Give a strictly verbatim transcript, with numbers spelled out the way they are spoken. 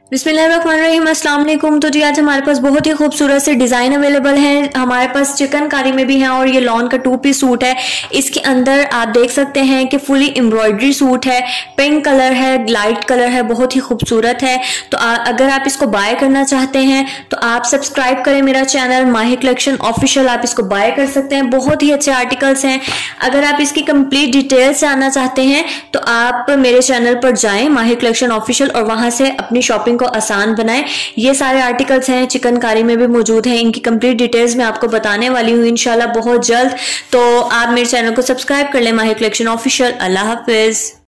बिस्मिल्लाहिर्रहमानिर्रहीम, अस्सलाम वालेकुम। तो जी आज हमारे पास बहुत ही खूबसूरत से डिज़ाइन अवेलेबल हैं। हमारे पास चिकनकारी में भी हैं और ये लॉन का टू पीस सूट है। इसके अंदर आप देख सकते हैं कि फुली एम्ब्रॉयडरी सूट है, पिंक कलर है, लाइट कलर है, बहुत ही खूबसूरत है। तो आ, अगर आप इसको बाय करना चाहते हैं तो आप सब्सक्राइब करें मेरा चैनल माही कलेक्शन ऑफिशियल, आप इसको बाय कर सकते हैं। बहुत ही अच्छे आर्टिकल्स हैं। अगर आप इसकी कंप्लीट डिटेल्स जानना चाहते हैं तो आप मेरे चैनल पर जाएं माही कलेक्शन ऑफिशियल और वहां से अपनी शॉपिंग को आसान बनाएं। ये सारे आर्टिकल्स हैं, चिकनकारी में भी मौजूद हैं। इनकी कंप्लीट डिटेल्स मैं आपको बताने वाली हूँ इंशाल्लाह बहुत जल्द। तो आप मेरे चैनल को सब्सक्राइब कर लें माही कलेक्शन ऑफिशियल। अल्लाह हाफिज।